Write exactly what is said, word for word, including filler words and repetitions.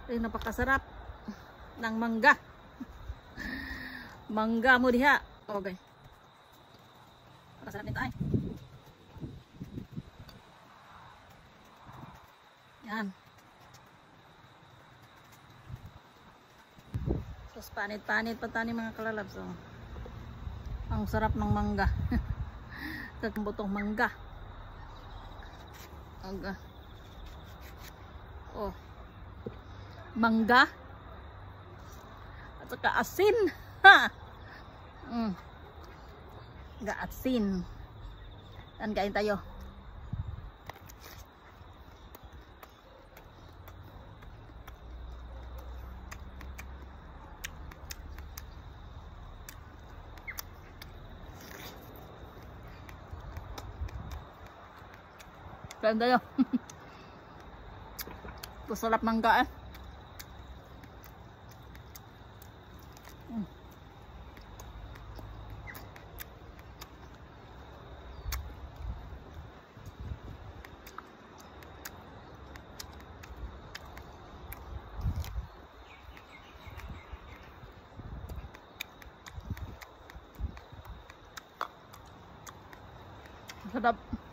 Ay, napakasarap ng mangga. Mangga mo diha. Okay. Napakasarap nito ay. Yan. Tapos panit-panit pa tani mga kalalabs. Oh. Ang sarap ng mangga. Butong mangga. Mangga. Oh. Mangga. At saka asin. Ha. Mm. Ga asin. Dan kain tayo. Kain tayo. Masarap mangga eh. Mm. Sarap.